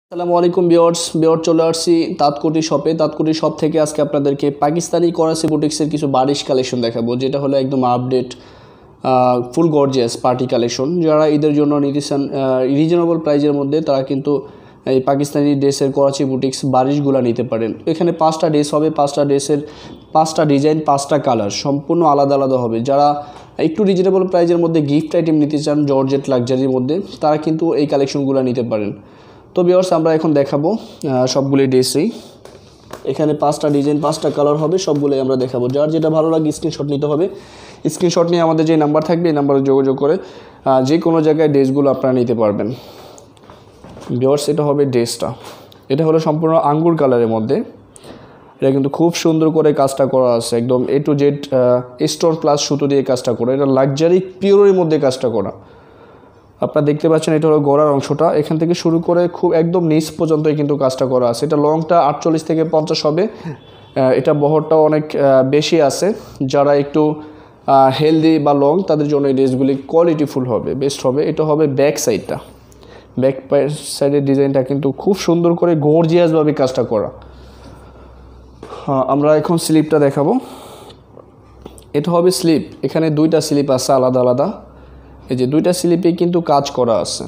আসসালামু আলাইকুম ভিউয়ার্স চলে আসছি তাঁতকুটি শপ থেকে আজকে আপনাদেরকে পাকিস্তানি করাচি বুটিক্সের কিছু বারিশ কালেকশন দেখাবো, যেটা হলো একদম update full gorgeous party collection. যারা ঈদের জন্য নিতে চান রিজনেবল প্রাইজের মধ্যে, তারা কিন্তু এই পাকিস্তানি ড্রেসের করাচি বুটিক্স বারিশগুলো নিতে পারেন। এখানে 5টা ড্রেস হবে, 5টা ড্রেসের 5টা ডিজাইন, 5টা কালার সম্পূর্ণ আলাদা আলাদা হবে। যারা একটু রিজনেবল প্রাইজের মধ্যে গিফট আইটেম নিতে চান জর্জেট লাক্সারির মধ্যে, তারা কিন্তু এই কালেকশনগুলো নিতে পারেন। তো ভিউয়ার্স, আমরা এখন দেখাবো সবগুলি ড্রেসই। এখানে 5টা ডিজাইন, 5টা কালার হবে, সবগুলোই আমরা দেখাবো। যার যেটা ভালো লাগে স্ক্রিনশট নিতে হবে। স্ক্রিনশট নিয়ে আমাদের যে নাম্বার থাকবে এই নাম্বারে যোগাযোগ করে যে কোনো জায়গায় ড্রেসগুলো আপনারা নিতে পারবেন। ভিউয়ার্স, এটা হবে ড্রেসটা। এটা হলো সম্পূর্ণ আঙ্গুর কালারের মধ্যে। এটা কিন্তু খুব সুন্দর করে কাজটা করা আছে, একদম A to Z stone plus সুতো দিয়ে কাজটা করা। এটা লাক্সারি পিওরের মধ্যে কাজটা করা। আপনারা দেখতে পাচ্ছেন, এটা হলো গলার অংশটা। এখান থেকে শুরু করে খুব একদম নিচ পর্যন্তই কিন্তু কাজটা করা আছে। এটা লংটা 48 থেকে 50 হবে। এটা বহরটাও অনেক বেশি আছে। যারা একটু হেলদি বা লং, তাদের জন্য এই ড্রেসগুলি কোয়ালিটিফুল হবে, বেস্ট হবে। এটা হবে ব্যাক সাইডটা। ব্যাক সাইডের ডিজাইনটা কিন্তু খুব সুন্দর করে গর্জিয়াসভাবে কাজটা করা। আমরা এখন স্লিপটা দেখাবো। এটা হবে স্লিপ। এখানে 2টা স্লিপ আছে আলাদা আলাদা। এই যে 2টা স্লিপে কিন্তু কাজ করা আছে।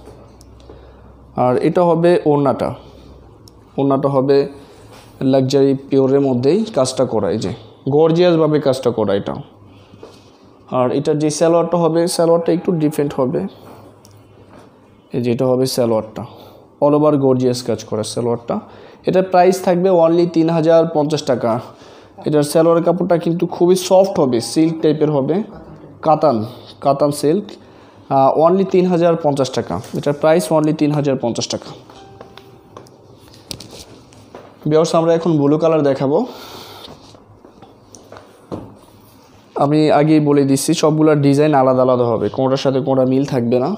আর এটা হবে ওড়নাটা হবে লাক্সারি পিওরের মধ্যেই কাজটা করা, এই যে গর্জিয়াসভাবে কাজটা করা এটা। আর এটার যে সালোয়ারটা হবে, সালোয়ারটা একটু ডিফারেন্ট হবে। এই যে এটা হবে সালোয়ারটা, অল ওভার গর্জিয়াস কাজ করা সালোয়ারটা। এটার প্রাইস থাকবে অনলি 3050 টাকা। এটার সালোয়ারের কাপড়টা কিন্তু খুবই সফট হবে, সিল্ক টাইপের হবে, কাতান সিল্ক। অনলি 3050 টাকা। এটার প্রাইস অনলি 3050 টাকা। ভিউয়ার্স, আমরা এখন ব্লু কালার দেখাবো। আমি আগেই বলে দিচ্ছি, সবগুলোর ডিজাইন আলাদা আলাদা হবে, কোনোটার সাথে কোনোটা মিল থাকবে না।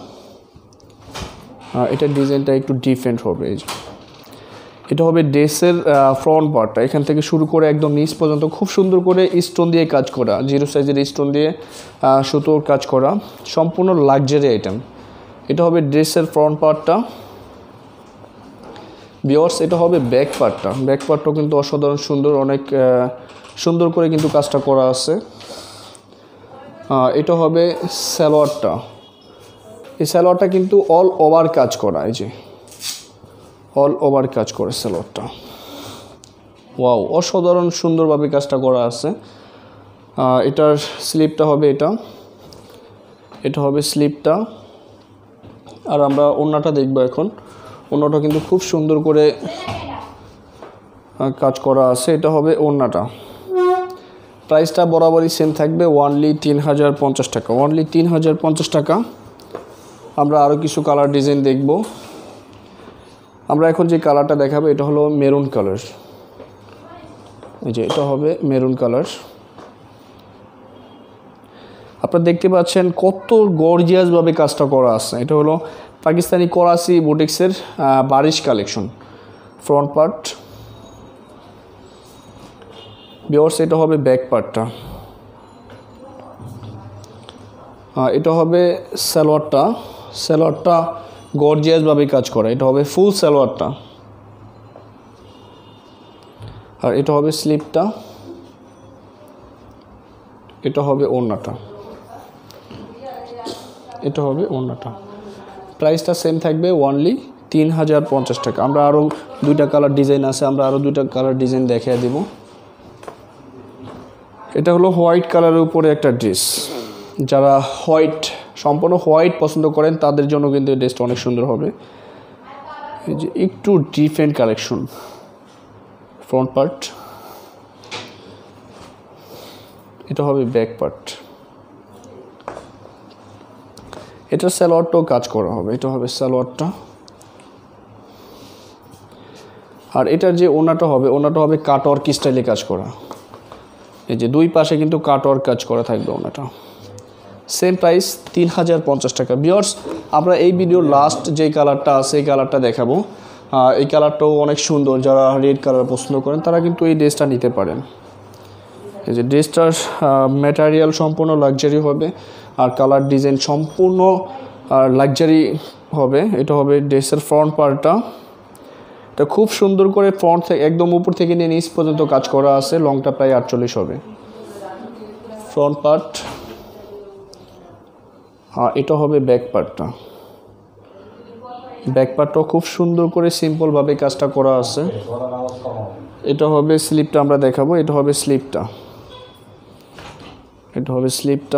এটার ডিজাইনটা একটু ডিফারেন্ট হবে। এই যে এটা হবে ড্রেসের ফ্রন্ট পার্টটা। এখান থেকে শুরু করে একদম নিচ পর্যন্ত খুব সুন্দর করে স্টোন দিয়ে কাজ করা, 0 সাইজের স্টোন দিয়ে সুতোর কাজ করা, সম্পূর্ণ লাক্সারি আইটেম। এটা হবে ড্রেসের ফ্রন্ট পার্টটা। ভিউয়ার্স, এটা হবে ব্যাক পার্টটাও কিন্তু অসাধারণ সুন্দর, অনেক সুন্দর করে কিন্তু কাজটা করা আছে। এটা হবে সালোয়ারটা। এই সালোয়ারটা কিন্তু অল ওভার কাজ করা, এই যে অল ওভার কাজ করে সালোয়ারটা। ওয়াও, অসাধারণ সুন্দরভাবে কাজটা করা আছে। এটার স্লিপটা হবে এটা হবে স্লিপটা। আর আমরা ওড়নাটা দেখব এখন। ওড়নাটা কিন্তু খুব সুন্দর করে কাজ করা আছে। এটা হবে ওড়নাটা। প্রাইসটা বরাবরই সেম থাকবে, অনলি 3050 টাকা। অনলি 3050 টাকা। আমরা আরও কিছু কালার ডিজাইন দেখব। আমরা এখন যে কালারটা দেখাবো, এটা হলো মেরুন কালার। এই যে এটা হবে মেরুন কালার। আপনারা দেখতে পাচ্ছেন কত গর্জিয়াসভাবে কাজটা করা আছে। এটা হলো পাকিস্তানি করাচি বুটিক্সের Barish collection front part. Viewers, এটা হবে ব্যাক পার্টটা। এটা হবে সালোয়ারটা গর্জিয়াসভাবে কাজ করা। এটা হবে ফুল সালোয়ারটা। আর এটা হবে স্লিপটা। এটা হবে ওড়নাটা। প্রাইসটা সেম থাকবে, অনলি 3050 টাকা। আমরা আরও 2টা কালার ডিজাইন আছে, আমরা আরও 2টা কালার ডিজাইন দেখিয়ে দেব। এটা হলো হোয়াইট কালারের উপরে একটা ড্রেস। যারা সম্পূর্ণ হোয়াইট পছন্দ করেন, তাদের জন্য কিন্তু এই ড্রেসটা অনেক সুন্দর হবে। এই যে একটু ডিফারেন্ট কালেকশন ফ্রন্ট পার্ট। এটা হবে ব্যাক পার্ট। এটার সালোয়ারটাও কাজ করা হবে। এটা হবে সালোয়ারটা। আর এটার যে ওড়নাটা হবে কাটওয়ার্ক স্টাইলে কাজ করা। এই যে 2 পাশে কিন্তু কাটওয়ার্ক কাজ করা থাকবে ওড়নাটা। সেম প্রাইস 3050 টাকা। ভিউয়ার্স, আমরা এই ভিডিওর লাস্ট যে কালারটা আছে এই কালারটা দেখাবো। এই কালারটাও অনেক সুন্দর। যারা রেড কালার পছন্দ করেন, তারা কিন্তু এই ড্রেসটা নিতে পারেন। এই যে ড্রেসটার ম্যাটেরিয়াল সম্পূর্ণ লাক্সারি হবে, আর কালার ডিজাইন সম্পূর্ণ লাক্সারি হবে। এটা হবে ড্রেসের ফ্রন্ট পার্টটা। তো খুব সুন্দর করে ফ্রন্ট থেকে একদম উপর থেকে নিয়ে নিচ পর্যন্ত কাজ করা আছে। লংটা প্রায় 48 হবে ফ্রন্ট পার্ট। আর এটা হবে ব্যাক পার্টটা। ব্যাক পার্টটাও খুব সুন্দর করে সিম্পলভাবে কাজটা করা আছে। এটা হবে স্লিপটা, আমরা দেখাবো। এটা হবে স্লিপটা, এটা হবে স্লিপটা।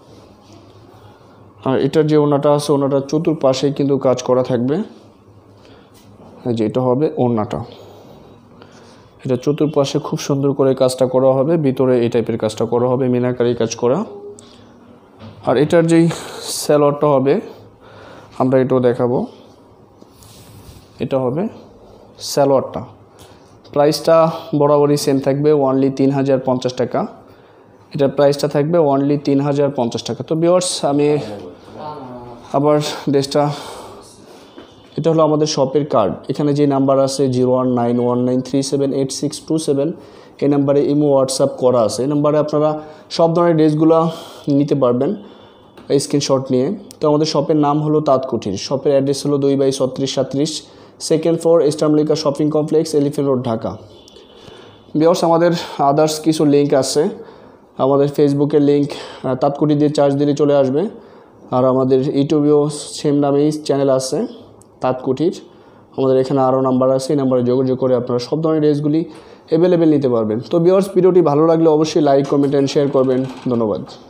আর এটার যে ওড়নাটা আছে, ওড়নাটার চতুর্পাশেই কিন্তু কাজ করা থাকবে। যে এটা হবে ওড়নাটা, এটা চতুর্পাশে খুব সুন্দর করে কাজটা করা হবে। ভিতরে এই টাইপের কাজটা করা হবে, মিনাকারি কাজ করা। আর এটার যেই সালোয়ারটা হবে আমরা এটাও দেখাবো। এটা হবে সালোয়ারটা। প্রাইসটা বরাবরই সেম থাকবে, অনলি 3050 টাকা। এটার প্রাইসটা থাকবে অনলি 3050 টাকা। তো ভিউয়ার্স, আমি আবার ড্রেসটা, এটা হলো আমাদের শপের কার্ড। এখানে যে নাম্বার আছে 019193786627, এই নাম্বারে ইমো হোয়াটসঅ্যাপ করা আছে। এই নাম্বারে আপনারা সব ধরনের ড্রেসগুলো নিতে পারবেন স্ক্রিনশট নিয়ে। তো আমাদের শপের নাম হলো তাঁতকুঠির। শপের অ্যাড্রেস হলো 2/3637, second floor, Eastern Mallika Shopping Complex, Elephant Road, Dhaka. Viewers, আমাদের আদার্স কিছু লিঙ্ক আছে। আমাদের ফেসবুকের লিঙ্ক তাঁতকুঠি দিয়ে চার্জ দিলে চলে আসবে। আর আমাদের ইউটিউবেও সেম নামেই চ্যানেল আছে তাঁতকুঠির। আমাদের এখানে আরও নাম্বার আছে, এই নাম্বারে যোগাযোগ করে আপনারা সব ধরনের ড্রেসগুলি অ্যাভেলেবেল নিতে পারবেন। তো ভিউয়ার্স, ভিডিওটি ভালো লাগলে অবশ্যই লাইক, কমেন্ট অ্যান্ড শেয়ার করবেন। ধন্যবাদ।